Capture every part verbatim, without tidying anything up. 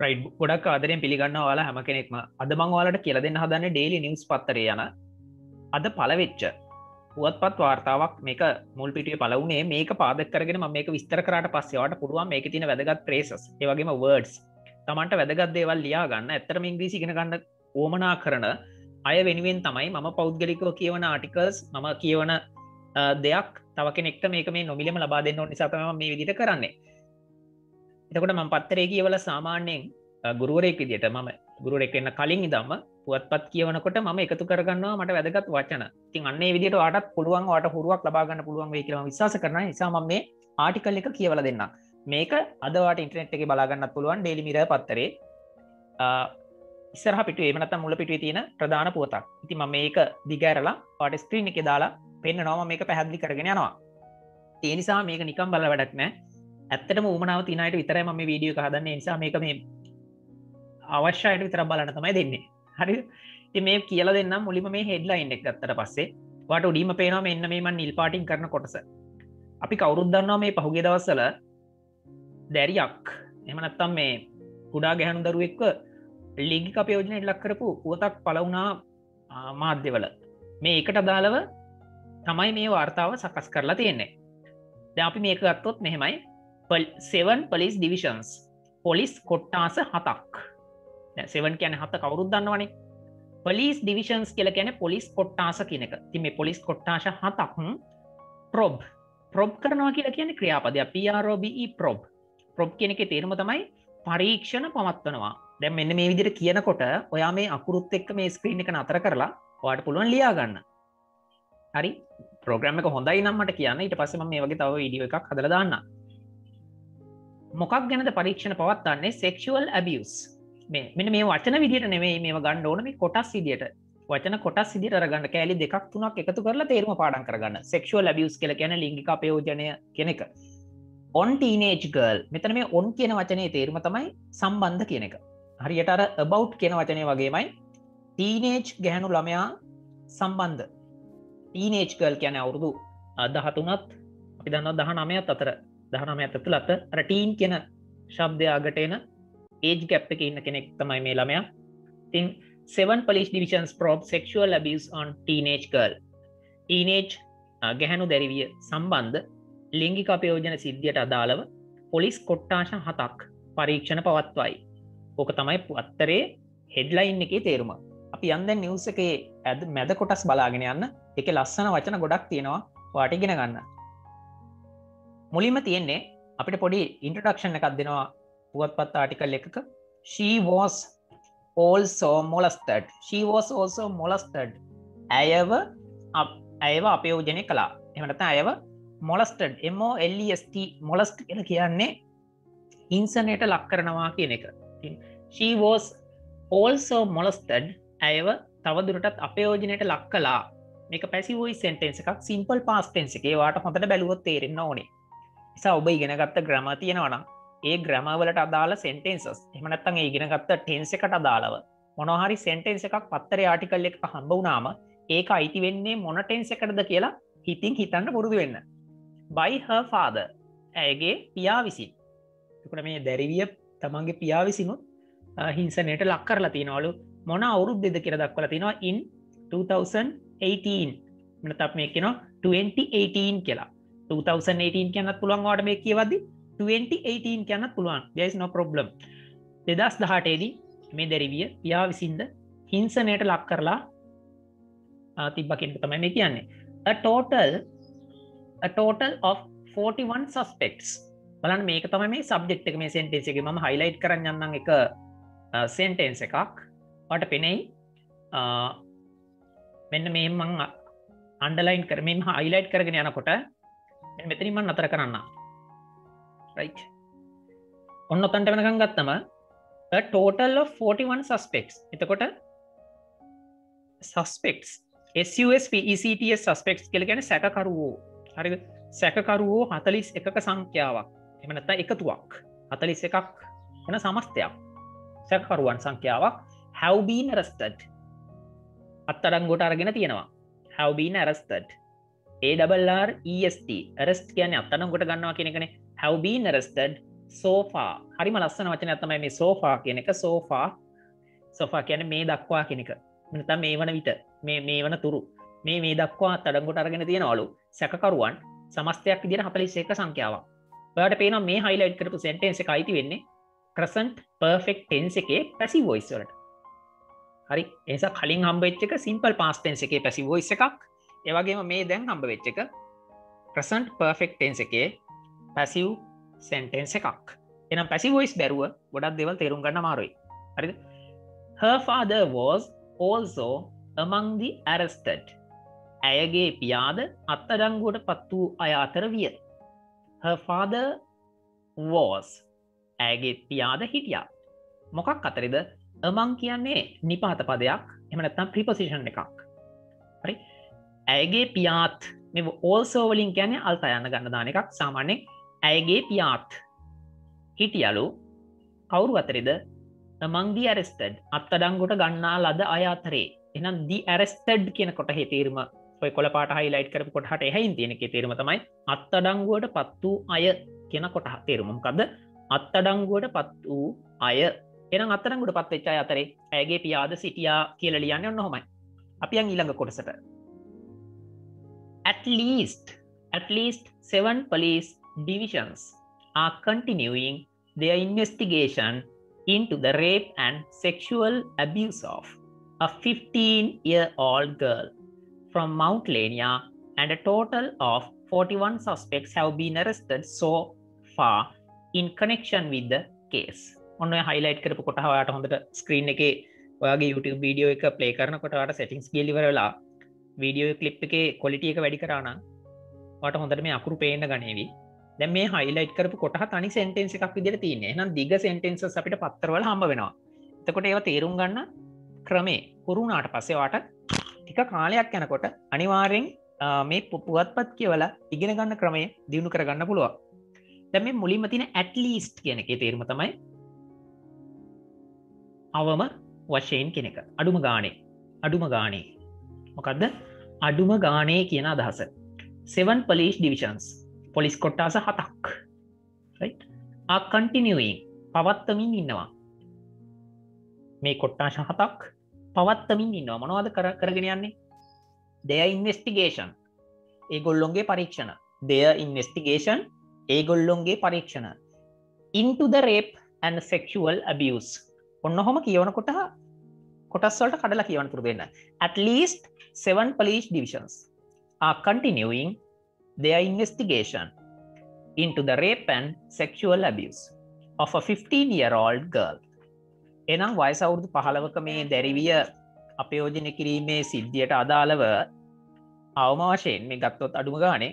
Right ගොඩක් ආදරයෙන් පිළිගන්නවා ඔයාලා හැම කෙනෙක්ම. අද මම ඔයාලට කියලා දෙන්න හදන්නේ ඩේලි නිවුස් පත්තරේ යන අද පළවෙච්ච පුවත්පත් වාර්තාවක් මේක මුල් පිටුවේ පළ වුණේ මේක පාදක කරගෙන මම මේක විස්තර කරාට පස්සේ ඔයාලට පුළුවන් මේකේ තියෙන වැදගත් phrases ඒ වගේම words Tamanට වැදගත් දේවල් ලියා ගන්න. ඇත්තටම ඉංග්‍රීසි ඉගෙන ගන්න උවමනා කරන අය වෙනුවෙන් තමයි මම පෞද්ගලිකව කියවන ආටිකල්ස් මම කියවන දෙයක් තව කෙනෙක්ට මේක මේ නොමිලෙම ලබා දෙන්න ඕන නිසා තමයි මම මේ විදිහට කරන්නේ. එතකොට මම පත්තරේ කියවලා සාමාන්‍යයෙන් ගුරුවරයෙක් විදිහට මම ගුරුවරයෙක් වෙන්න කලින් ඉඳන්ම පුවත්පත් කියවනකොට මම එකතු කරගන්නවා මට වැදගත් වචන. ඉතින් අන්න ඒ විදිහට ඔයාටත් පුළුවන් ඔයාට හුරුවක් ලබා ගන්න පුළුවන් වෙයි කියලා මම විශ්වාස කරනවා. ඒ නිසා මම මේ ආටිකල් එක කියවලා දෙන්නම්. මේක අද ඔයාට ඉන්ටර්නෙට් එකේ බලා ගන්නත් පුළුවන් ඩේලි මිරර් පත්තරේ. ඉස්සරහ පිටුවේ එහෙම නැත්නම් මුල පිටුවේ තියෙන ප්‍රධාන පුවතක්. ඉතින් මම මේක දිගහැරලා ඔයාට ස්ක්‍රීන් එකේ දාලා පෙන්නනවා මම මේක පැහැදිලි කරගෙන යනවා. ඒ නිසා මේක නිකන් බලලා වැඩක් නැහැ. ඇත්තටම උමනාව තියෙන අයට විතරයි මම මේ වීඩියෝ එක හදන්නේ. ඒ නිසා මේක මේ අවශ්‍ය අයට විතරක් බලන්න තමයි දෙන්නේ. හරිද? ඉතින් මේ කියලා දෙන්නම් මුලින්ම මේ හෙඩ්ලයින් එක ගත්තට පස්සේ ඔයාට උඩින්ම පේනවා මෙන්න මේ මම නිල් පාටින් කරන කොටස. අපි කවුරුත් දන්නවා මේ පහුගිය දවස්වල දැරියක් එහෙම නැත්නම් මේ කුඩා ගැහැණු දරුවෙක්ව ලිංගික අපයෝජනයට ලක් කරපු පුවතක් පළ වුණා මාධ්‍යවල. මේ එකට අදාළව තමයි මේ වාර්තාව සකස් කරලා තියෙන්නේ. දැන් අපි මේක ගත්තොත් මෙහෙමයි seven police divisions පොලිස් කොට්ටාස හතක්. දැන් seven කියන්නේ හත කවුරුත් දන්නවනේ. police divisions කියලා කියන්නේ පොලිස් කොට්ටාස කියන එක. ඉතින් මේ පොලිස් කොට්ටාස හතක් probe probe කරනවා කියලා කියන්නේ ක්‍රියාපදයක් P R O B E probe. probe කියන එකේ තේරුම තමයි පරීක්ෂණ පවත්වනවා. දැන් මෙන්න මේ විදිහට කියනකොට ඔයා මේ අකුරුත් එක්ක මේ ස්ක්‍රීන් එක නතර කරලා ඔයාට පුළුවන් ලියා ගන්න. හරි? ප්‍රෝග්‍රෑම් එක හොඳයි නම් මට කියන්න. ඊට පස්සේ මම මේ වගේ තව වීඩියෝ එකක් හදලා දාන්නම්. මොකක් ගැනද පරීක්ෂණ පවත්වන්නේ? sexual abuse. මේ මෙන්න මේ වචන විදිහට නෙමෙයි මේව ගන්න ඕන මේ කොටස් විදිහට. වචන කොටස් විදිහට අරගන්න කෑලි දෙකක් තුනක් එකතු කරලා තේරුම පාඩම් කරගන්න. sexual abuse කියලා කියන්නේ ලිංගික අපයෝජනය කියන එක. on teenage girl. මෙතන මේ on කියන වචනේ තේරුම තමයි සම්බන්ධ කියන එක. හරියට අර about කියන වචනේ වගේමයි teenage ගැහණු ළමයා සම්බන්ධ. teenage girl කියන්නේ අවුරුදු දහතුනත් අපි දන්නවා දහනවයත් අතර දහනවයත් ඇතුළත අර teen කියන ශබ්දය අගට එන age gap එකේ ඉන්න කෙනෙක් තමයි මේ ළමයා. ඉතින් seven police divisions probe sexual abuse on teenage girl. teenage ගැහණු දැරිවිය සම්බන්ධ ලිංගික අපයෝජන සිද්ධියට අදාළව පොලිස් කොට්ටාස හතක් පරීක්ෂණ පවත්වයි. ඕක තමයි පත්තරේ හෙඩ්ලයින් එකේ තේරුම. අපි යන් දැන් නිවුස් එකේ මැද කොටස් බලාගෙන යන්න. ඒකේ ලස්සන වචන ගොඩක් තියෙනවා. ඔයාට ඉගෙන ගන්න. මුලින්ම තියෙන්නේ අපිට පොඩි ඉන්ට්‍රොඩක්ෂන් එකක් දෙනවා පුවත්පත් ආටිකල් එකක. She was also molested. She was also molested. ඇයව ඇයව අපයෝජනය කළා. එහෙම නැත්නම් ඇයව molested. M O L E S T molest කියලා කියන්නේ හිංසනයට ලක් කරනවා කියන එක. She was also molested. ඇයව තවදුරටත් අපයෝජනයට ලක් කළා. මේක passive voice sentence එකක් simple past tense එකේ. වාට හොඳට බැලුවොත් තේරෙන්න ඕනේ. නිසා ඔබ ඉගෙන ගත්ත grammar තියෙනවා නම් ඒ grammar වලට අදාළ sentences එහෙම නැත්නම් ඒ ඉගෙන ගත්ත tense එකට අදාළව මොනවා හරි sentence එකක් පත්තරේ article එකක හම්බ වුණාම ඒක අයිති වෙන්නේ මොන tense එකටද කියලා හිතින් හිතන්න පුරුදු වෙන්න. by her father. ඇයගේ පියා විසින්. එතකොට මේ දැරිවිය තමන්ගේ පියා විසිනුත් හිංසනයට ලක් කරලා තියෙනවලු. මොන අවුරුද්දේද කියලා දක්වලා තියෙනවා in twenty eighteen. මම තාප මේක කියනවා twenty eighteen කියලා. twenty eighteen කියන්නත් පුළුවන් ඔයාලට මේක කියවද්දි twenty eighteen කියන්නත් පුළුවන්. there is no problem. දෙදාස් දහඅටේ දී මේ දැරිවිය පියා විසින්ද හිංසනයට ලක් කරලා තිබ්බා කියන එක තමයි මේ කියන්නේ. a total a total of forty-one suspects. බලන්න මේක තමයි මේ සබ්ජෙක්ට් එක මේ සෙන්ටෙන්ස් එකේ මම highlight කරන් යන්නම් එක සෙන්ටෙන්ස් එකක්. ඔයාලට පෙනෙයි මෙන්න මේ මම අන්ඩර්ලයින් කර මෙන්න highlight කරගෙන යනකොට මෙන්න මෙතනින් මම නතර කරන්න. right. ඔන්න ඔතනට වෙනකන් ගත්තම a total of forty-one suspects. එතකොට suspects S U S P E C T S suspects කියලා කියන්නේ සැකකරුවෝ. හරිද? සැකකරුවෝ හතළිස් එකක සංඛ්‍යාවක්. එහෙම නැත්නම් එකතුවක්. හතළිස් එකක් වෙන සමස්තයක්. සැකකරුවන් සංඛ්‍යාවක් have been arrested. අත්අඩංගුවට අරගෙන තියෙනවා. have been arrested. A R R E S T arrest කියන්නේ අත්අඩංගුවට ගන්නවා කියන එකනේ. have been arrested සෝෆා හරිම ලස්සන වචනයක් තමයි මේ සෝෆා කියන එක. සෝෆා සෝෆා කියන්නේ මේ දක්වා කියන එක. නැත්නම් මේ වන විට මේ මේ වන තුරු මේ මේ දක්වා අත්අඩංගුවට අරගෙන තියෙනවලු සැකකරුවන් සමස්තයක් විදිහට හතළිස් එක සංඛ්‍යාවක්. ඔයාලට පේනවා මේ highlight කරපු sentence එක අයිති වෙන්නේ present perfect tense එකේ passive voice වලට. හරි. ඒ නිසා කලින් හම්බ වෙච්ච එක simple past tense එකේ passive voice එකක්. ඒ වගේම මේ දැන් හම්බ වෙච්ච එක present perfect tense එකේ passive sentence එකක්. එහෙනම් passive voice බැරුව ගොඩක් දේවල් තේරුම් ගන්න අමාරුයි. හරිද? Her father was also among the arrested. ඇයගේ පියාද අත්අඩංගුවට පත් වූ අය අතර විය. Her father was. ඇයගේ පියාද හිටියා. මොකක් අතරේද? among කියන්නේ නිපාත පදයක්. එහෙම නැත්නම් preposition එකක්. හරි? ඇයගේ පියාත් මේ also වලින් කියන්නේ අල්ත යන ගන්න දාන එකක්. සාමාන්‍යයෙන් ඇයගේ පියාත් හිටියලු කවුරු අතරේද? among the arrested. අත්අඩංගුවට ගන්නා ලද අය අතරේ. එහෙනම් the arrested කියන කොටහේ තේරුම ඔය කොළ පාට highlight කරපු කොටහට එහයින් තියෙන එකේ තේරුම තමයි අත්අඩංගුවට පත් වූ අය කියන කොටහ තේරුම. මොකද්ද? අත්අඩංගුවට පත් වූ අය. එහෙනම් අත්අඩංගුවට පත් වෙච්ච අය අතරේ ඇයගේ පියාද සිටියා කියලා ලියන්නේ ඔන්න ඔහොමයි. අපි යන් ඊළඟ කොටසට. At least at least seven police divisions are continuing their investigation into the rape and sexual abuse of a fifteen year old girl from Mount Lania, and a total of forty-one suspects have been arrested so far in connection with the case. ඔන්න ඔය highlight කරපු කොටහ ඔයාලට හොඳට screen එකේ ඔයාගේ YouTube video එක play කරනකොට ඔයාලට settings ගිහලා ඉවර වෙලා video clip එකේ quality එක වැඩි කරා නම් ඔයාලට හොඳට මේ අකුරු පේන්න ගනේවි. දැන් මේ highlight කරපු කොටහ තනි sentence එකක් විදිහට තියෙන්නේ. එහෙනම් දිග sentences අපිට පත්තරවල හම්බ වෙනවා. එතකොට ඒවා තේරුම් ගන්න ක්‍රමේ පුරු වුණාට පස්සේ ඔයාලට ටික කාලයක් යනකොට අනිවාර්යෙන් මේ පුවත්පත් කියවලා ඉගෙන ගන්න ක්‍රමය දියුණු කරගන්න පුළුවන්. දැන් මේ මුලින්ම තියෙන at least කියන එකේ තේරුම තමයි අවම වශයෙන් කියන එක. අඩුම ගානේ. අඩුම ගානේ. මොකද්ද? අඩුම ගානේ කියන අදහස. seven police divisions. පොලිස් කොට්ටාස හතක්. right? are continuing. පවත්වමින් ඉන්නවා. මේ කොට්ටාස හතක් පවත්වමින් ඉන්නවා. මොනවද කරගෙන යන්නේ? their investigation. ඒගොල්ලොන්ගේ පරීක්ෂණ. their investigation. ඒගොල්ලොන්ගේ පරීක්ෂණ. into the rape and sexual abuse. ඔන්න ඔහොම කියවනකොට කොටස් වලට කඩලා කියවන්න පුරුදු වෙන්න. At least seven police divisions are continuing their investigation into the rape and sexual abuse of a fifteen year old girl. එනම් වයස අවුරුදු පහළවක මේ දැරිවිය අපයෝජනය කිරීමේ සිද්ධියට අදාළව අවම වශයෙන් මේ ගත්තොත් අඩුම ගානේ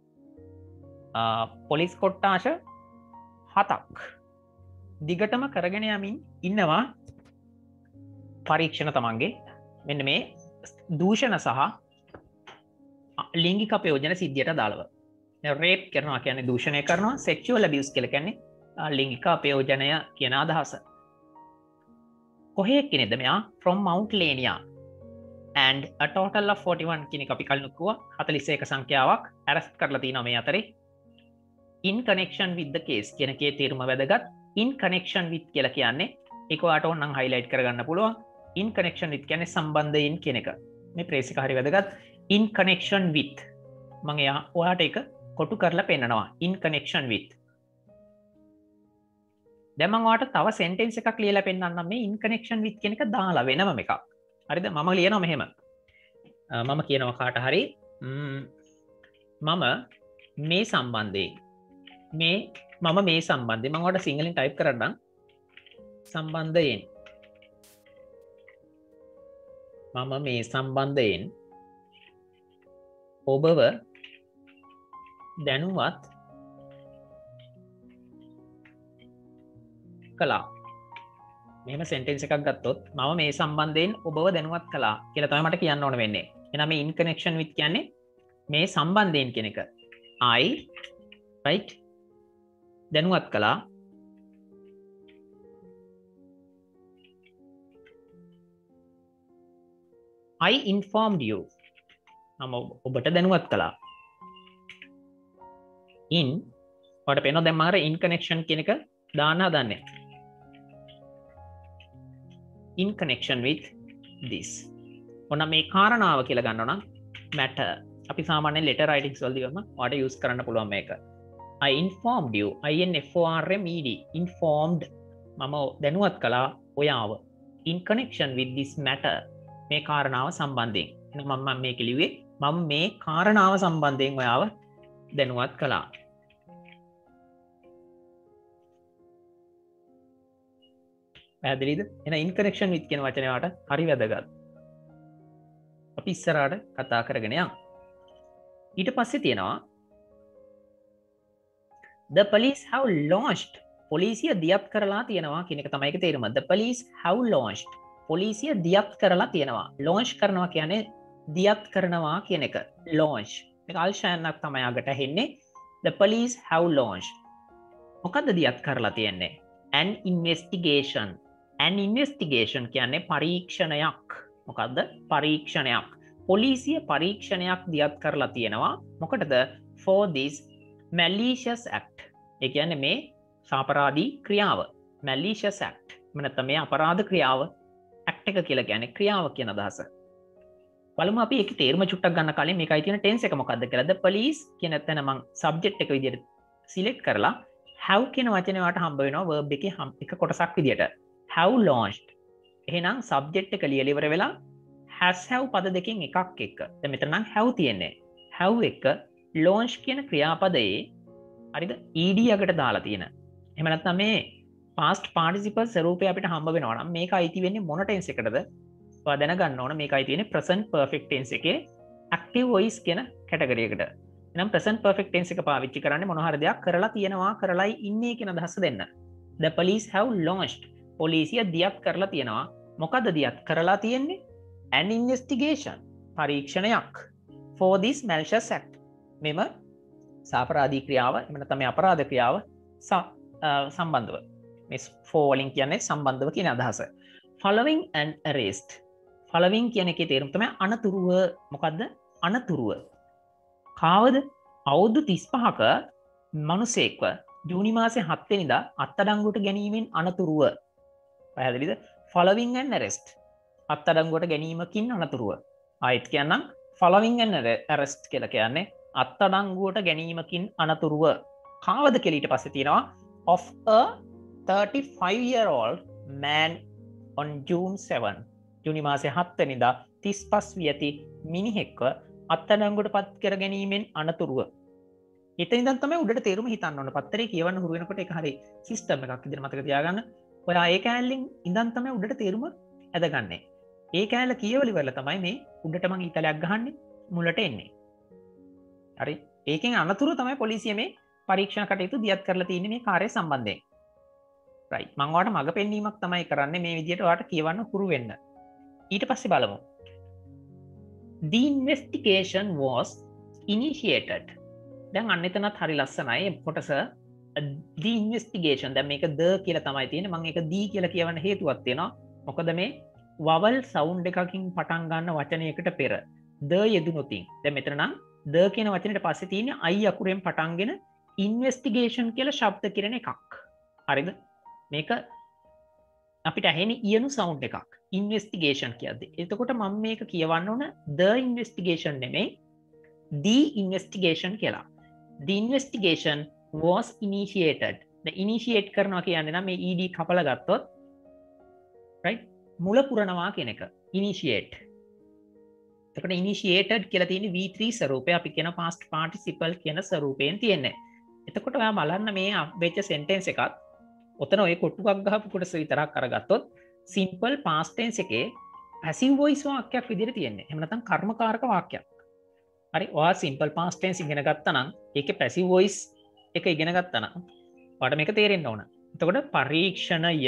පොලිස් කොට්ටාශ හතක් දිගටම කරගෙන යමින් ඉන්නවා පරීක්ෂණ තමන්ගේ මෙන්න මේ දූෂණ සහ ලිංගික අපයෝජන සිද්ධියට අදාළව. රේප් කරනවා කියන්නේ දූෂණය කරනවා, sexual abuse කියලා කියන්නේ ලිංගික අපයෝජනය කියන අදහස. කොහේ කෙනෙක්ද මෙයා? from Mount Lania, and a total of forty-one කියන එක අපි කලින් කිව්වා හතළිස් එක සංඛ්‍යාවක් arrest කරලා තිනවා මේ අතරේ. in connection with the case කියන එකේ තේරුම වැදගත්. in connection with කියලා කියන්නේ ඒක ඔයාලට ඕනනම් highlight කරගන්න පුළුවන්. in connection with කියන්නේ සම්බන්ධයෙන් කියන එක. මේ ප්‍රේස් එක හරි වැදගත්. in connection with මම එයා ඔයාලට ඒක කොටු කරලා පෙන්නනවා. in connection with. දැන් මම ඔයාලට තව sentence එකක් ලියලා පෙන්නන්නම් මේ in connection with කියන එක දාලා වෙනම එකක්. හරිද? මම ලියනවා මෙහෙම. මම කියනවා කාට හරි මම මේ සම්බන්ධයෙන් මේ මම මේ සම්බන්ධයෙන් මම ඔයාලට සිංහලෙන් type කරන්නම්. සම්බන්ධයෙන් මම මේ සම්බන්ධයෙන් ඔබව දැනුවත් කළා. මෙහෙම sentence එකක් ගත්තොත් මම මේ සම්බන්ධයෙන් ඔබව දැනුවත් කළා කියලා තමයි මට කියන්න ඕන වෙන්නේ. එහෙනම් මේ in connection with කියන්නේ මේ සම්බන්ධයෙන් කියන එක. I right දැනුවත් කළා I informed you. මම ඔබට දැනුවත් කළා. in ඔයාලට පේනවා දැන් මම in connection කියන එක දාන්න හදන්නේ. in connection with this. ඔන්න මේ කාරණාව කියලා ගන්නවා නම් matter. අපි සාමාන්‍යයෙන් letter writings වලදී වම ඔයාලට use කරන්න පුළුවන් මේක. I informed you. I N F O R M E D. informed මම දැනුවත් කළා ඔයාව. in connection with this matter. මේ කාරණාව සම්බන්ධයෙන්. එහෙනම් මම මේක ලිව්වේ මම මේ කාරණාව සම්බන්ධයෙන් ඔයාව දැනුවත් කළා. පැහැදිලිද? එහෙනම් in connection with කියන වචනේ වාට හරි වැදගත්. අපි ඉස්සරහට කතා කරගෙන යමු. ඊට පස්සේ තියෙනවා the police have launched. පොලිසිය දියත් කරලා තියෙනවා කියන එක තමයි ඒකේ තේරුම. the police have launched. පොලිසිය දියත් කරලා තියෙනවා. launch කරනවා කියන්නේ දියත් කරනවා කියන එක. launch. මේක අල්ෂයන්ක් තමයි අගට ඇහෙන්නේ. the police have launched. මොකද්ද දියත් කරලා තියෙන්නේ? an investigation. an investigation කියන්නේ පරීක්ෂණයක්. මොකද්ද? පරීක්ෂණයක්. පොලිසිය පරීක්ෂණයක් දියත් කරලා තියෙනවා. මොකටද? for this malicious act. ඒ කියන්නේ මේ සාපරාධී ක්‍රියාව. malicious act. මම නැත්නම් මේ අපරාධ ක්‍රියාව act එක කියලා කියන්නේ ක්‍රියාව කියන අදහස. බලමු අපි ඒකේ තේරුම චුට්ටක් ගන්න කලින් මේකයි තියෙන tense එක මොකක්ද කියලා. the police කියන තැන මම subject එක විදිහට select කරලා have කියන වචනේ වට හම්බ වෙනවා verb එකේ එක කොටසක් විදිහට. have launched. එහෙනම් subject එක ලියලා ඉවර වෙලා has have පද දෙකෙන් එකක් එක්ක. දැන් මෙතන නම් have තියෙන්නේ. have එක launch කියන ක්‍රියාපදයේ හරිද? ed යකට දාලා තියෙන. එහෙම නැත්නම් මේ past participle ස්වරූපය අපිට හම්බ වෙනවා නම් මේක අයිති වෙන්නේ මොන tense එකටද? ඔයා දැනගන්න ඕන මේක අයිති වෙන්නේ present perfect tense එකේ active voice කියන category එකට. එහෙනම් present perfect tense එක පාවිච්චි කරන්නේ මොන හරි දෙයක් කරලා තියෙනවා කරලායි ඉන්නේ කියන අදහස දෙන්න. The police have launched. පොලිසිය දියත් කරලා තියෙනවා. මොකද්ද දියත් කරලා තියෙන්නේ? an investigation. පරීක්ෂණයක්. for this malicious act. මෙම සාපරාධී ක්‍රියාව එහෙම නැත්නම් මේ අපරාධ ක්‍රියාව සම්බන්ධව. මේ for වලින් කියන්නේ සම්බන්ධව කියන අදහස. following an arrest. following කියන එකේ තේරුම තමයි අනතුරුව. මොකද්ද? අනතුරුව. කාවද? අවුරුදු තිස්පහක මිනිසෙක්ව ජූනි මාසේ හත් වෙනිදා අත්අඩංගුවට ගැනීමෙන් අනතුරුව. පැහැදිලිද? following an arrest. අත්අඩංගුවට ගැනීමකින් අනතුරුව. ආයෙත් කියන්නම් following an arrest කියලා කියන්නේ අත්අඩංගුවට ගැනීමකින් අනතුරුව. කාවද කියලා ඊට පස්සේ තියෙනවා of a thirty-five year old man on June seventh. ජූනි මාසේ හත් වෙනිදා තිස්පස් වියති මිනිහෙක්ව අත්අඩංගුවට පත් කර ගැනීමෙන් අනතුරුව. එතන ඉඳන් තමයි උඩට තේරුම හිතන්න ඕන. පත්තරේ කියවන්න හුරු වෙනකොට ඒක හරි සිස්ටම් එකක් විදිහට මතක තියාගන්න. ඔයා ඒ කෑල්ලෙන් ඉඳන් තමයි උඩට තේරුම ඇදගන්නේ. ඒ කෑල්ල කියවල ඉවරලා තමයි මේ උඩට මම ඊතලයක් ගහන්නේ මුලට එන්නේ. හරි. ඒකෙන් අනතුරු තමයි පොලිසිය මේ පරීක්ෂණ කටයුතු දියත් කරලා තියෙන්නේ මේ කාර්යය සම්බන්ධයෙන්. right. මම ඔයාලට මඟ පෙන්වීමක් තමයි කරන්නේ මේ විදිහට ඔයාලට කියවන්න හුරු වෙන්න. ඊට පස්සේ බලමු. The investigation was initiated. දැන් අන්න එතනත් හරි ලස්සනයි කොටස. the investigation දැන් මේක the කියලා තමයි තියෙන්නේ. මම ඒක the කියලා කියවන්න හේතුවක් තියෙනවා. මොකද මේ vowel sound එකකින් පටන් ගන්න වචනයකට පෙර the යෙදුනොතින්. දැන් මෙතන නම් the කියන වචනෙට පස්සේ තියෙන්නේ I අකුරෙන් පටන්ගෙන investigation කියලා ශබ්ද කිරණ එකක්. හරිද? මේක අපිට ඇහෙන්නේ ඊයනු sound එකක්. investigation කියද්දි. එතකොට මම මේක කියවන්න ඕන the investigation නෙමෙයි the investigation කියලා. The investigation was initiated. the initiate කරනවා කියන්නේ නම් මේ ed කපලා ගත්තොත් right මුල පුරනවා කියන එක initiate. එතකොට initiated කියලා තියෙන්නේ V three ස්වරූපය. අපි කියන past participle කියන ස්වරූපයෙන් තියෙන්නේ. එතකොට ඔයා බලන්න මේ වෙච්ච sentence එකත් ඔතන ඔය කොටුවක් ගහපු කොටස විතරක් අරගත්තොත් simple past tense එකේ passive voice වාක්‍යයක් විදිහට තියෙන්නේ. එහෙම නැත්නම් කර්මකාරක වාක්‍යයක්. හරි. ඔයා simple past tense ඉගෙන ගත්තා නම් ඒකේ passive voice එක ඉගෙන ගත්තා නම් ඔයාලට මේක තේරෙන්න ඕන. එතකොට පරීක්ෂණය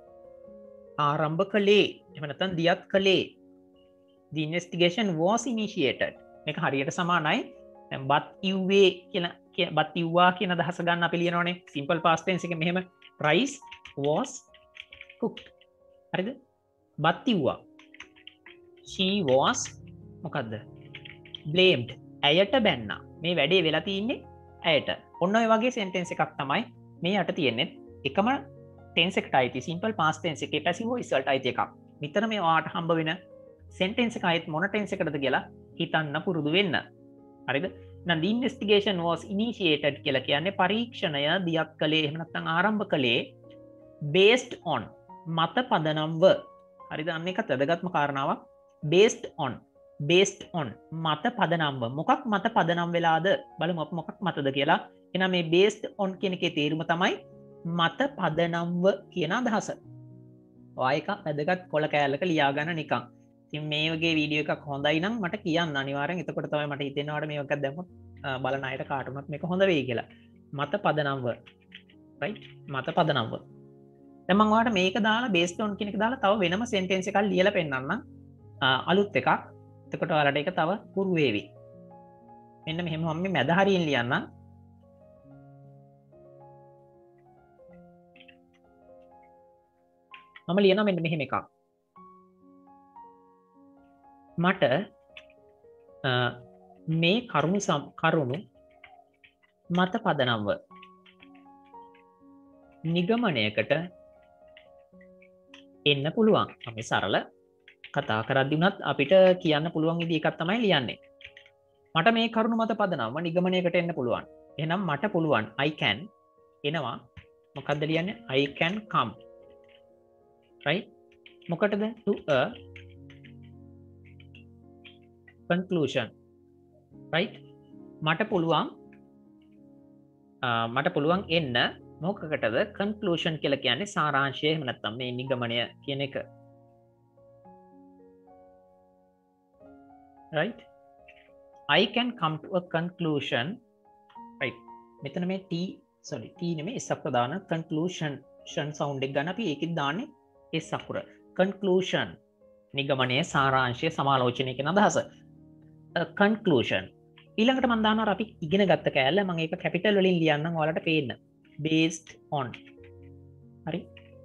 ආරම්භ කළේ එහෙම නැත්නම් දියත් කළේ. The investigation was initiated. මේක හරියට සමානයි. දැන් but ඉව්වේ කියන but ඉව්වා කියන අදහස ගන්න අපි ලියනවනේ. simple past tense එකේ මෙහෙම rice was cooked. හරිද? but ඉව්වා. she was මොකද්ද? blamed. ඇයට බැන්නා. මේ වැඩේ වෙලා තින්නේ ඇයට. ඔන්න ඔය වගේ සෙන්ටෙන්ස් එකක් තමයි මේ යට තියෙන්නේ. එකම ටෙන්ස් එකට අයිති සිම්පල් පාස්ට් ටෙන්ස් එකේ පැසිව් වොයිස් වලට අයිති එකක්. නිතර මේ ඔයාට හම්බ වෙන සෙන්ටෙන්ස් එක අයිත් මොන ටෙන්ස් එකකටද කියලා හිතන්න පුරුදු වෙන්න. හරිද? නම් the investigation was initiated කියලා කියන්නේ පරීක්ෂණය දියත් කළේ එහෙම නැත්නම් ආරම්භ කළේ based on මත පදනම්ව. හරිද? අන්න එකත් වැදගත්ම කාරණාවක්. based on based on මත පදනම්ව. මොකක් මත පදනම් වෙලාද? බලමු අපි මොකක් මතද කියලා. එහෙනම් මේ based on කියන එකේ තේරුම තමයි මත පදනම්ව කියන අදහස. ඔය එක වැදගත් කොළ කෑල්ලක ලියා ගන්න නිකන්. ඉතින් මේ වගේ වීඩියෝ එකක් හොඳයි නම් මට කියන්න අනිවාර්යෙන්. එතකොට තමයි මට හිතෙනවාට මේ එකක් දැම්මොත් බලන අයට කාටුණත් මේක හොඳ වෙයි කියලා. මත පදනම්ව. right? මත පදනම්ව. දැන් මම ඔයාලට මේක දාලා based on කියන එක දාලා තව වෙනම sentence එකක් ලියලා පෙන්නන්නම්. අලුත් එකක්. එතකොට ඔයාලට ඒක තව පුරු වේවි. මෙන්න මෙහෙම මම මේ මැද හරියෙන් ලියන්නම්. මම ලියනවා මෙන්න මෙහෙම එකක්. මට මේ කරුණු කරුණු මත පදනම්ව නිගමනයකට එන්න පුළුවන්. අපි සරල කතා කරද්දී උනත් අපිට කියන්න පුළුවන් විදිහ එකක් තමයි ලියන්නේ. මට මේ කරුණු මත පදනම්ව නිගමනයකට එන්න පුළුවන්. එහෙනම් මට පුළුවන් I can එනවා. මොකක්ද ලියන්නේ? I can come. right? මොකටද? to a conclusion. right? මට පුළුවන් මට පුළුවන් එන්න මොකකටද? conclusion කියලා කියන්නේ සාරාංශය එහෙම නැත්නම් මේ නිගමනය කියන එක. right? I can come to a conclusion. right? මෙතන මේ t sorry t නෙමෙයි s අකුර දාන conclusion ෂන් sound එක ගන්න අපි ඒකෙත් දාන්නේ s අකුර. conclusion නිගමනයේ සාරාංශය සමාලෝචනය කියන අදහස. conclusion ඊළඟට මම දානවා අපි ඉගෙන ගත්ත කෑල්ල මම ඒක කැපිටල් වලින් ලියන්නම් ඔයාලට පේන්න. based on. හරි?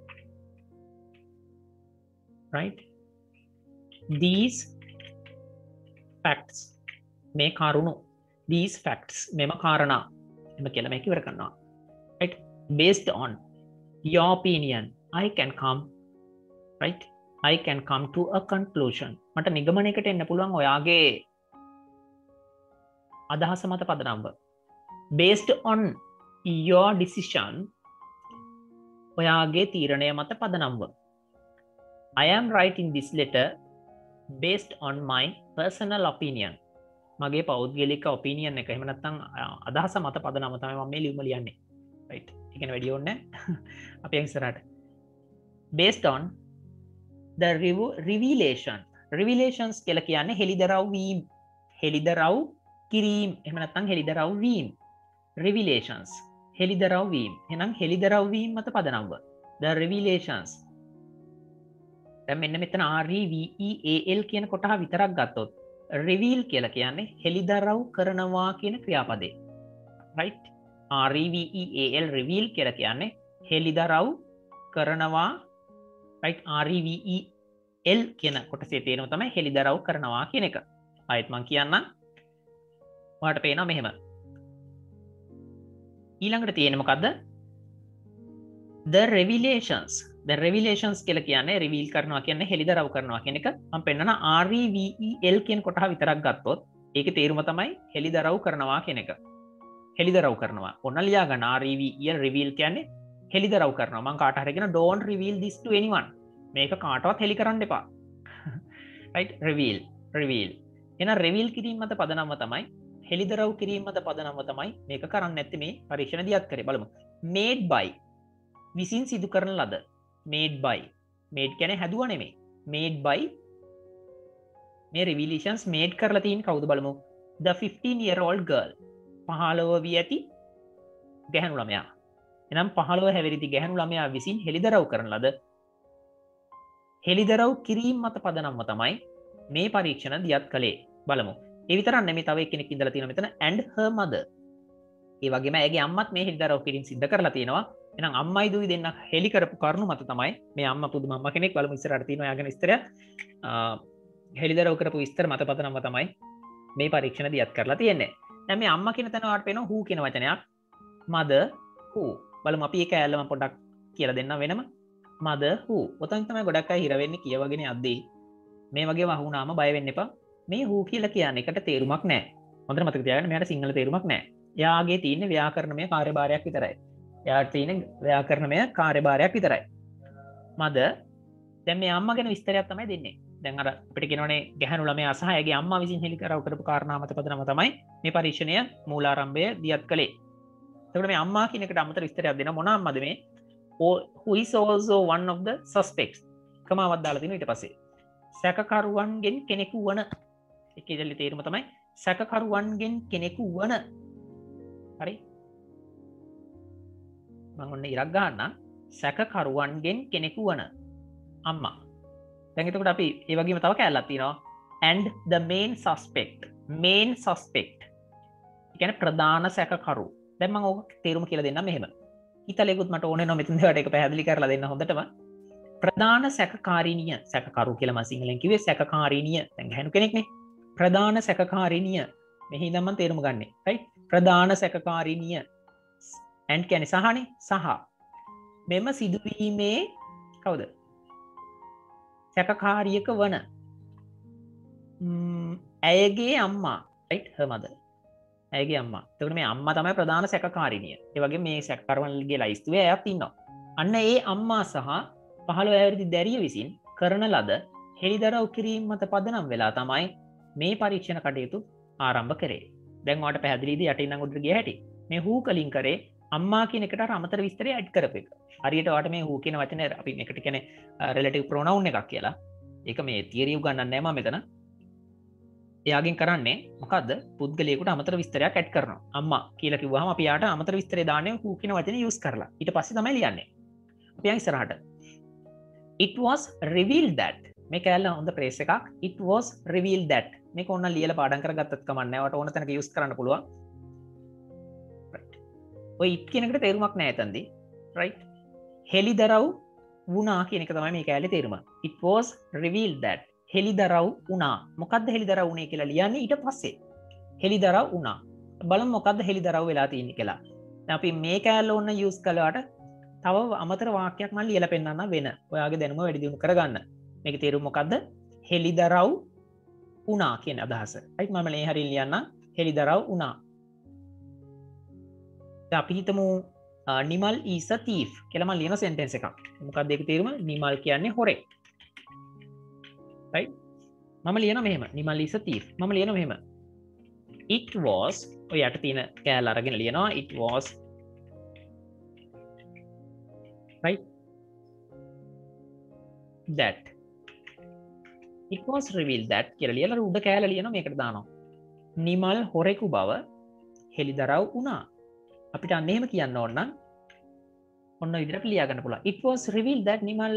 right? these facts මේ කරුණු these facts මෙම කාරණා එම කියලා මේක ඉවර කරනවා. right? based on your opinion I can come. right? I can come to a conclusion. මට නිගමනයකට එන්න පුළුවන් ඔයාගේ අදහස මත පදනම්ව. based on your decision ඔයාගේ තීරණය මත පදනම්ව. I am writing this letter based on my personal opinion. මගේ පෞද්ගලික ඔපිනියන් එක එහෙම නැත්නම් අදහස මත පදනම තමයි මම මේ ලියුම ලියන්නේ. right? ඒ කියන්නේ වැඩි ඕනේ නැහැ. අපි ඉස්සරහට. based on the revelation. revelations කියලා කියන්නේ හෙළිදරව් වීම. හෙළිදරව් කිරීම එහෙම නැත්නම් හෙළිදරව් වීම. revelations හෙළිදරව් වීම. එහෙනම් හෙළිදරව් වීම මත පදනම්ව. the revelations. දැන් මෙන්න මෙතන R E V E A L කියන කොටහ විතරක් ගත්තොත් reveal කියලා කියන්නේ හෙළිදරව් කරනවා කියන ක්‍රියාපදේ. right? R E V E A L reveal කියලා කියන්නේ හෙළිදරව් කරනවා. right? R E V E L කියන කොටසේ තියෙනවා තමයි හෙළිදරව් කරනවා කියන එක. ආයෙත් මම කියන්නම්. ඔයාලට පේනවා මෙහෙම. ඊළඟට තියෙන්නේ මොකද්ද? the revelations. the revelations කියලා කියන්නේ reveal කරනවා කියන්නේ හෙළිදරව් කරනවා කියන එක. මම පෙන්නන R E V E L කියන කොටහ විතරක් ගත්තොත් ඒකේ තේරුම තමයි හෙළිදරව් කරනවා කියන එක. හෙළිදරව් කරනවා. ඔන්න ලියා ගන්න R E V E L reveal කියන්නේ හෙළිදරව් කරනවා. මම කාට හරි කියන don't reveal this to anyone. මේක කාටවත් හෙළි කරන්න එපා. right? reveal reveal. එහෙනම් reveal කිරීම මත පදනම තමයි හෙළිදරව් කිරීම මත පදනම තමයි මේක කරන්නේ නැත්තේ මේ පරීක්ෂණ දියත් කරේ. බලමු. made by විසින් සිදු කරන ලද. made by made කියන්නේ හැදුවා නෙමෙයි. made by මේ revelations made කරලා තියෙන කවුද බලමු. the fifteen year old girl. පහළොව වී ඇති ගැහැණු ළමයා. එනම් පහළොව හැවිරිදි ගැහැණු ළමයා විසින් හෙළිදරව් කරන ලද හෙළිදරව් කිරීම මත පදනම්ව තමයි මේ පරීක්ෂණ දියත් කළේ. බලමු. ඒ විතරක් නෙමෙයි තව එක්කෙනෙක් ඉඳලා තියෙනවා මෙතන and her mother. ඒ වගේම ඇගේ අම්මත් මේ හෙළිදරව් කිරීම සිද්ධ කරලා තියෙනවා. එහෙනම් අම්මයි දුයි දෙන්න හෙළි කරපු කරුණු මත තමයි මේ අම්මා පුදුම අම්මා කෙනෙක් බලමු ඉස්සරහට තියෙනවා යාගෙන විස්තරයක්. හෙළිදරව් කරපු විස්තර මත පදනම්ව තමයි මේ පරීක්ෂණ දියත් කරලා තියෙන්නේ. දැන් මේ අම්මා කියන තැන ඔයාලට පේනවා who කියන වචනයක්. mother who බලමු අපි ඒ කෑල්ලම පොඩ්ඩක් කියලා දෙන්න වෙනම mother who ඔතන තමයි ගොඩක් අය හිර වෙන්නේ කියවගෙන යද්දී මේ වගේ වහුණාම බය වෙන්න එපා මේ who කියලා කියන්නේ එකට තේරුමක් නැහැ හොඳට මතක තියාගන්න මෙයාට සිංහල තේරුමක් නැහැ එයාගේ තියෙන ව්‍යාකරණමය කාර්යභාරයක් විතරයි එයාට තියෙන ව්‍යාකරණමය කාර්යභාරයක් විතරයි mother දැන් මේ අම්මා ගැන විස්තරයක් තමයි දෙන්නේ දැන් අර අපිට කියනවනේ ගැහණු ළමයා සහ එයාගේ අම්මා විසින් හෙළි කරව කරපු කාරණා මත පදනම තමයි මේ පරීක්ෂණය මූලාරම්භය දියත් කළේ. එතකොට මේ අම්මා කියන එකට අමතර විස්තරයක් දෙනවා මොන අම්මද මේ? who is also one of the suspects. කමාවක් දාලා තිනවා ඊට පස්සේ. සැකකරුවන්ගෙන් කෙනෙකු වන ඒකේ දෙලි තේරුම තමයි සැකකරුවන්ගෙන් කෙනෙකු වන. හරි? මම ඔන්න ඉරක් ගන්නම්. සැකකරුවන්ගෙන් කෙනෙකු වන අම්මා දැන් එතකොට අපි ඒ වගේම තව කැලලක් තියෙනවා and the main suspect main suspect ඒ කියන්නේ ප්‍රධාන සැකකරු දැන් මම ඕක තේරුම කියලා දෙන්නම් මෙහෙම ඉතලෙකුත් මට ඕනේ නෝ මෙතන දේවට ඒක පැහැදිලි කරලා දෙන්න හොඳටම ප්‍රධාන සැකකාරිනිය සැකකරු කියලා මම සිංහලෙන් කිව්වේ සැකකාරිනිය දැන් ගැහණු කෙනෙක්නේ ප්‍රධාන සැකකාරිනිය මෙහි ඉඳන් මම තේරුම ගන්නෙ right ප්‍රධාන සැකකාරිනිය and කියන්නේ සහනේ සහ මෙම සිදුවීමේ කවුද සැකකාරියක වන ඇයගේ අම්මා right her mother ඇයගේ අම්මා එතකොට මේ අම්මා තමයි ප්‍රධාන සැකකාරිනිය ඒ වගේ මේ සැකකරුවන්ගේ ලයිස්තුවේ අයත් ඉන්නවා අන්න ඒ අම්මා සහ පහළොව අවුරුදු දැරිය විසින් කරන ලද හෙළිදරව් කිරීම මත පදනම් වෙලා තමයි මේ පරීක්ෂණ කටයුතු ආරම්භ කරේ දැන් ඔයාලට පැහැදිලිද යටින් නම් උඩට ගිය හැටි මේ who කලින් කරේ අම්මා කියන එකට අමතර විස්තරය ඇඩ් කරපු එක හරියට ඔයාලට මේ who කියන වචනේ අපි මේකට කියන්නේ relative pronoun එකක් කියලා ඒක මේ තියරි උගන්නන්නේ නැහැ මම මෙතන එයාගෙන් කරන්නේ මොකද්ද පුද්ගලයෙකුට අමතර විස්තරයක් ඇඩ් කරනවා අම්මා කියලා කිව්වහම අපි යාට අමතර විස්තරය දාන්නේ who කියන වචනේ යූස් කරලා ඊට පස්සේ තමයි ලියන්නේ අපි යන් ඉස්සරහට it was revealed that මේ කැලේ හොඳ ප්‍රේස් එකක් it was revealed that මේක ඕන ලියලා පාඩම් කරගත්තත් කමක් නැහැ ඔයාලට ඕන තැනක යූස් කරන්න පුළුවන් ඔය it කියන එකට තේරුමක් නැහැ එතනදී right හෙළිදරව් වුණා කියන එක තමයි මේ කැලේ තේරුම it was revealed that හෙළිදරව් වුණා මොකද්ද හෙළිදරව් වුණේ කියලා ලියන්නේ ඊට පස්සේ හෙළිදරව් වුණා බලමු මොකද්ද හෙළිදරව් වෙලා තියෙන්නේ කියලා දැන් අපි මේ කැලේ ඕන යූස් කළාට තව අමතර වාක්‍යයක් මම ලියලා පෙන්නන්න වෙන ඔයාගේ දැනුම වැඩි දියුණු කරගන්න මේකේ තේරුම මොකද්ද හෙළිදරව් වුණා කියන අදහස right මම මේ හරිය ලියන්න හෙළිදරව් වුණා දැන් අපි හිතමු නිමල් is a thief කියලා මම ලියන sentence එකක් මොකක්ද ඒකේ තේරුම නිමල් කියන්නේ හොරෙක් right මම ලියනවා මෙහෙම නිමල් is a thief මම ලියනවා මෙහෙම it was ඔය යට තියෙන කෑල්ල අරගෙන ලියනවා it was right that it was revealed that කියලා ලියලා උඩ කෑල්ල ලියනවා මේකට දානවා නිමල් හොරෙකු බව හෙළිදරව් වුණා අපිට අන්න එහෙම කියන්න ඕන නම් ඔන්න විදිහට ලියා ගන්න පුළුවන් it was revealed that Nimal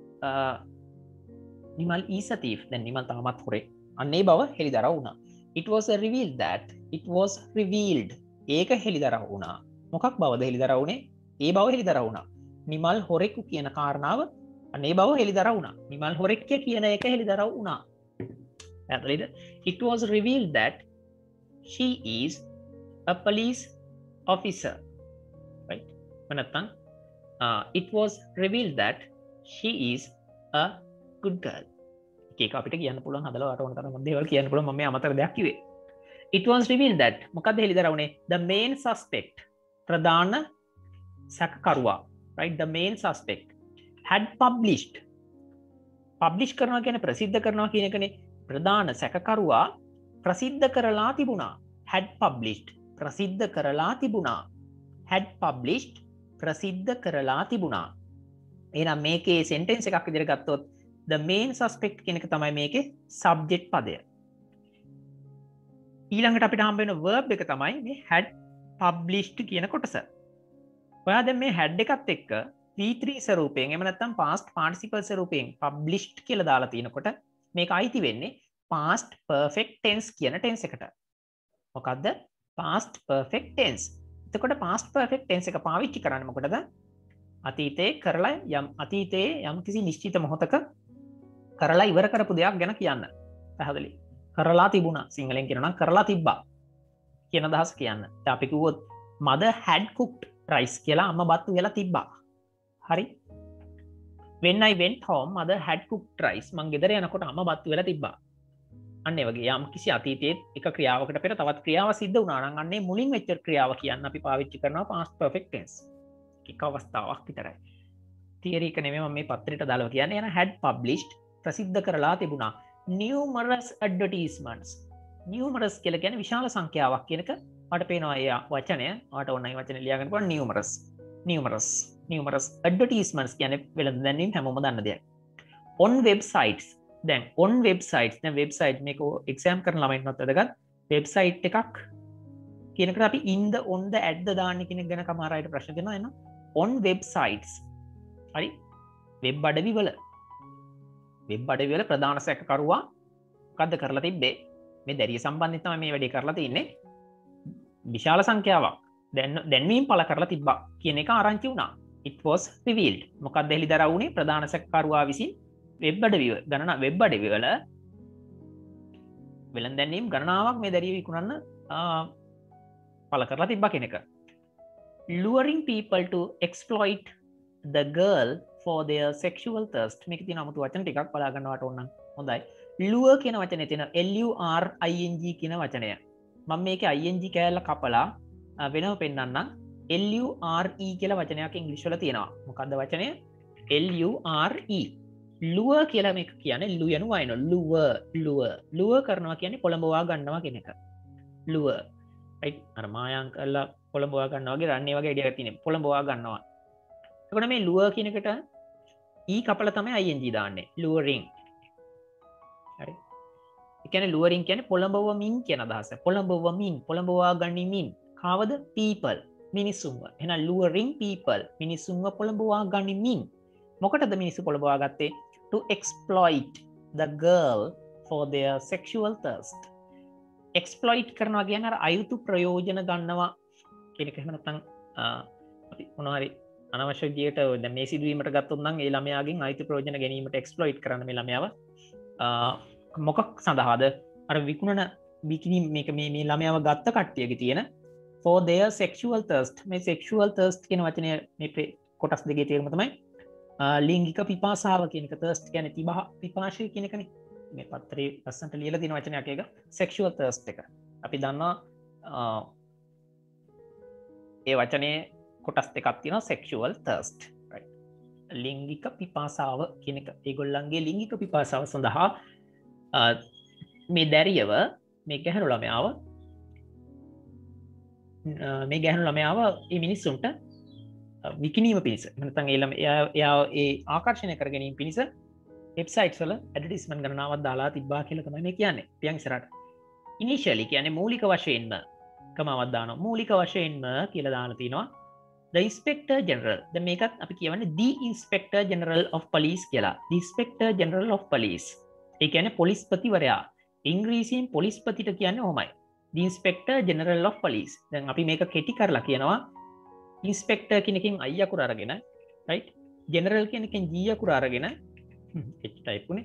Nimal is a thief දැන් නිමල් තාමත් හොරෙක් අන්න ඒ බව හෙළිදරව් වුණා it was revealed that it was revealed ඒක හෙළිදරව් වුණා මොකක් බවද හෙළිදරව් වුණේ ඒ බව හෙළිදරව් වුණා නිමල් හොරෙකු කියන කාරණාව අන්න ඒ බව හෙළිදරව් වුණා නිමල් හොරෙක් කියන එක හෙළිදරව් වුණා පැහැදිලිද it was revealed that she is a police officer right නැත්නම් uh, it was revealed that she is a good girl ඒක අපිට කියන්න පුළුවන් හදලා වට ඕන තරම් දේවල් කියන්න පුළුවන් මම මේ අමතර දෙයක් කිව්වේ it was revealed that මොකද්ද හෙළිදරව් වුණේ the main suspect ප්‍රධාන සැකකරුවා right the main suspect had published publish කරනවා කියන්නේ ප්‍රසිද්ධ කරනවා කියන එකනේ ප්‍රධාන සැකකරුවා ප්‍රසිද්ධ කරලා තිබුණා had published ප්‍රසිද්ධ කරලා තිබුණා had published ප්‍රසිද්ධ කරලා තිබුණා එහෙනම් මේකේ sentence එකක් විදිහට ගත්තොත් the main suspect කියන එක තමයි මේකේ subject පදය ඊළඟට අපිට හම්බ වෙන verb එක තමයි මේ had published කියන කොටස ඔයා දැන් මේ had එකත් එක්ක V three ස්වරූපයෙන් එහෙම නැත්නම් past participle ස්වරූපයෙන් published කියලා දාලා තිනකොට මේක අයිති වෙන්නේ past perfect tense කියන tense එකට මොකද්ද past perfect tense. එතකොට past perfect tense එක පාවිච්චි කරන්නේ මොකටද? අතීතයේ කරලා යම් අතීතයේ යම් කිසි නිශ්චිත මොහොතක කරලා ඉවර කරපු දෙයක් ගැන කියන්න. පැහැදිලි. කරලා තිබුණා. සිංහලෙන් කියනවා නම් කරලා තිබ්බා. කියන අදහස කියන්න. දැන් අපි කිව්වොත් mother had cooked rice කියලා අම්මා බත් උයලා තිබ්බා. හරි. when I went home mother had cooked rice. මං ගෙදර යනකොට අම්මා බත් උයලා තිබ්බා. අන්න ඒ වගේ යම් කිසි අතීතයේ එක ක්‍රියාවකට පෙර තවත් ක්‍රියාවක් සිද්ධ වුණා නම් අන්නේ මුලින් වෙච්ච ක්‍රියාව කියන්න අපි පාවිච්චි කරනවා past perfect tense. එක අවස්ථාවක් විතරයි. theory එක නෙමෙයි මම මේ පත්‍රයට දාලා කියන්නේ. එන had published ප්‍රසිද්ධ කරලා තිබුණා. numerous advertisements. numerous කියලා කියන්නේ විශාල සංඛ්‍යාවක් කියන එක මට පේනවා ඒ වචනය. මට ඕනයි වචනේ ලියා ගන්න පුළුවන් numerous. numerous. numerous advertisements කියන්නේ වෙළඳ දැන්වීම හැමෝම දන්න දෙයක්. on websites. දැන් on websites දැන් website මේක exam කරන ළමයින්වත් වැදගත්. website එකක් කියන එකට අපි in the on the at the දාන්න කියන එක ගැන කමාර අයට ප්‍රශ්න දෙනවා එනවා. on websites. හරි. වෙබ් අඩවි වල වෙබ් අඩවි වල ප්‍රධාන සැකකරුවා මොකද්ද කරලා තිබ්බේ? මේ දැරිය සම්බන්ධයෙන් තමයි මේ වැඩේ කරලා තින්නේ. විශාල සංඛ්‍යාවක් දැන් දැන්වීම් පළ කරලා තිබ්බා කියන එක ආරංචි වුණා. it was revealed. මොකක්ද එළිදරව් වුණේ? ප්‍රධාන සැකකරුවා විසින් වෙබ් අඩවි ගණන වෙබ් අඩවි වල වෙළඳ දැන්වීම් ගණනාවක් මේ දැරිය විකුණන්න පළ කරලා තිබ්බා කියන එක. luring people to exploit the girl for their sexual thirst. මේක තියෙන 아무තු වචන ටිකක් බලා ගන්නවට ඕන නම් හොඳයි. lure කියන වචනේ තියෙන L U R I N G කියන වචනය. මම මේකේ I N G කෑල්ල කපලා වෙනම පෙන්නන්නම්. L U R E කියලා වචනයක් ඉංග්‍රීසි වල තියෙනවා. මොකද්ද වචනය? L U R E. lure කියලා මේක කියන්නේ ලු යනු වයින් lure lure lure කරනවා කියන්නේ පොළඹවා ගන්නවා කියන එක. lure right අර මායම් කරලා පොළඹවා ගන්නවා වගේ රන්නේ වගේ ඉඩයක් තියෙනවා. පොළඹවා ගන්නවා. එතකොට මේ lure කියන එකට e කපලා තමයි I N G දාන්නේ. luring. හරි. ඒ කියන්නේ luring කියන්නේ පොළඹවමින් කියන අදහස. පොළඹවමින් පොළඹවා ගනිමින්. කාවද? people මිනිසුන්ව. එහෙනම් luring people මිනිසුන්ව පොළඹවා ගනිමින්. මොකටද මිනිස්සු පොළඹවා ගත්තේ? to exploit the girl for their sexual thirst. exploit කරනවා කියන්නේ අර අයුතු ප්‍රයෝජන ගන්නවා කියන එක. එහෙම නැත්නම් අපි මොනවා හරි අනවශ්‍ය විදියට දැන් මේ සිදුවීමට ගත්තොත් නම් ඒ ළමයාගෙන් අයිති ප්‍රයෝජන ගැනීමට එක්ස්ප්ලොයිට් කරන්න මේ ළමයාව මොකක් සඳහාද? අර විකුණන බිකිනි මේක මේ මේ ළමයාව ගත්ත කට්ටියගේ තියෙන for their sexual thirst. මේ sexual thirst කියන වචනය මේ කොටස් දෙකේ තේරුම තමයි ලිංගික පිපාසාව කියන එක. thirst කියන්නේ තිබහ පිපාසය කියන එකනේ. මේ පත්‍රයේ ලස්සනට ලියලා තියෙන වචනයක් ඒක sexual thirst එක. අපි දන්නවා ඒ වචනේ කොටස් දෙකක් තියෙනවා sexual thirst right. ලිංගික පිපාසාව කියන එක. ඒගොල්ලන්ගේ ලිංගික පිපාසාව සඳහා මේ දැරියව මේ ගැහැණු ළමයාව මේ ගැහැණු ළමයාව මේ මිනිස්සුන්ට විකිණීම පිණිස නැත්නම් ඒ ළම එයා ඒ ආකර්ෂණය කර ගැනීම පිණිස වෙබ්සයිට්ස් වල ඇඩ්වර්ටයිස්මන්ට් ගණනාවක් දාලා තිබ්බා කියලා තමයි මේ කියන්නේ. පියන් ඉස්සරහට ඉනිෂියලි කියන්නේ මූලික වශයෙන්ම කමාවක් දානවා. මූලික වශයෙන්ම කියලා දාලා තිනවා the inspector general. දැන් මේකත් අපි කියවන්නේ the inspector general of police කියලා. the inspector general of police. ඒ කියන්නේ පොලිස්පතිවරයා. ඉංග්‍රීසියෙන් පොලිස්පතිට කියන්නේ ඔහොමයි. the inspector general of police. දැන් අපි මේක කෙටි කරලා කියනවා inspector කියන එකෙන් I අකුර අරගෙන right. general කියන එකෙන් G අකුර අරගෙන H type උනේ.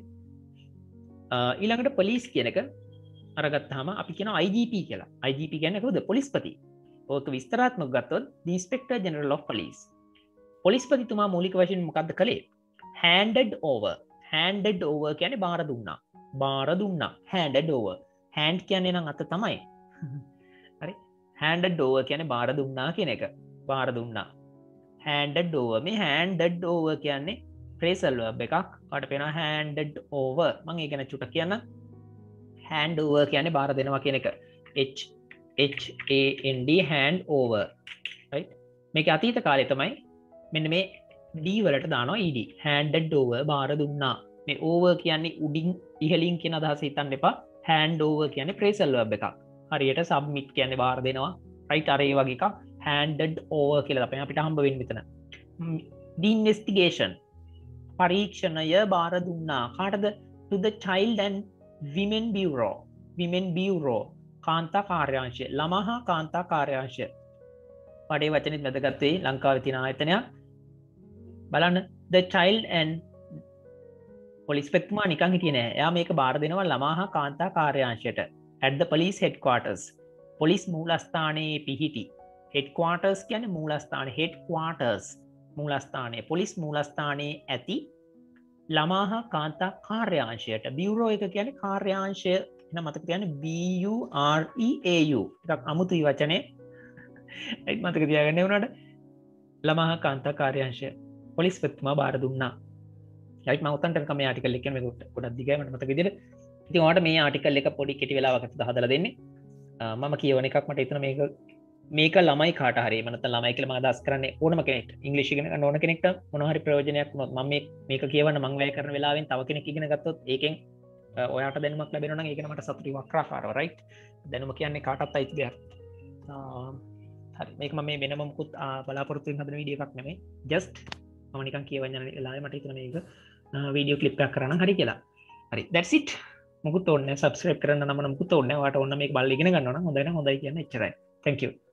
ඊළඟට police කියන එක අරගත්තාම අපි කියනවා I G P කියලා. I G P කියන්නේ කවුද? පොලිස්පති. ඕක විස්තරාත්මක ගත්තොත් the inspector general of police. පොලිස්පතිතුමා මූලික වශයෙන් මොකද්ද කළේ? handed over. handed over කියන්නේ බාර දුන්නා. බාර දුන්නා. handed over. hand කියන්නේ නම් අත තමයි. හරි. handed over කියන්නේ බාර දුන්නා කියන එක. බාර දුන්නා. handed over. මේ handed over කියන්නේ phrasal verb එකක්. ඔයාලට පේනවා handed over. මම ඒක ගැන චුට්ටක් කියන්නම්. hand over කියන්නේ බාර දෙනවා කියන එක. H H A N D hand over right. මේක අතීත කාලේ තමයි මෙන්න මේ D වලට දානවා E D handed over බාර දුන්නා. මේ over කියන්නේ උඩින් ඉහළින් කියන අදහස හිතන්න එපා. hand over කියන්නේ phrasal verb එකක්. හරියට submit කියන්නේ බාර දෙනවා right. අර ඒ වගේ එකක් handed over කියලා තමයි අපිට හම්බ වෙන්නේ මෙතන. the investigation පරීක්ෂණය බාර දුන්නා. කාටද? to the child and women bureau. women bureau කාන්තා කාර්යාංශය. ළමා හා කාන්තා කාර්යාංශය. පඩේ වචනෙත් වැදගත් වෙයි. ලංකාවේ තියෙන ආයතනයක්. බලන්න the child and පොලිස්පතිතුමා නිකන් හිටියේ නෑ. එයා මේක බාර දෙනවා ළමා හා කාන්තා කාර්යාංශයට. at the police headquarters. Police මූලස්ථානයේ පිහිටි හෙඩ්ක්වාර්ටර්ස් කියන්නේ මූලස්ථාන. හෙඩ්ක්වාර්ටර්ස් මූලස්ථානය. පොලිස් මූලස්ථානයේ ඇති ළමා හා කාන්තා කාර්යාංශයට. බියුරෝ එක කියන්නේ කාර්යාංශය. එහෙනම් මතක තියාගන්න B U R E A U. ටිකක් අමුතුයි වචනේ. ඒත් මතක තියාගන්න උනාට ළමා හා කාන්තා කාර්යාංශය පොලිස් පෙත්තුමා බාර දුන්නා. right මම උතන්ට නිකන් මේ ආටිකල් එක කියන්නේ මේක ගොඩක් දිගයි මට මතක විදිහට. ඉතින් ඔයාලට මේ ආටිකල් එක පොඩි කෙටි වෙලාවකට හදලා දෙන්නේ. මම කියවන එකක් මට හිතෙනවා මේක මේක ළමයි කාට හරි මම නැත්නම් ළමයි කියලා මම අදහස් කරන්නේ ඕනම කෙනෙක්ට ඉංග්‍රීසි ඉගෙන ගන්න ඕන කෙනෙක්ට මොනවා හරි ප්‍රයෝජනයක් වුණොත් මම මේ මේක කියවන්න මම වැය කරන වෙලාවෙන් තව කෙනෙක් ඉගෙන ගත්තොත් ඒකෙන් ඔයාට දැනුමක් ලැබෙනවා නම් ඒක මට සතුටුයි වක්‍රාකාරව right දැනුම කියන්නේ කාටවත් අයිති දෙයක් හරි මේක මම මේ වෙනම මුකුත් බලාපොරොත්තු වෙන හදන වීඩියෝ එකක් නෙමෙයි just මම නිකන් කියවන්න යන වෙලාවේ මට හිතුණා මේක වීඩියෝ ක්ලිප් එකක් කරන්න හරි කියලා හරි that's it මුකුත් ඕනේ නැහැ subscribe කරන්න නම් මොකුත් ඕනේ නැහැ ඔයාට ඕන මේක බලලා ඉගෙන ගන්න ඕන නම් හොඳයි නම් හොඳයි කියන්නේ එච්චරයි thank you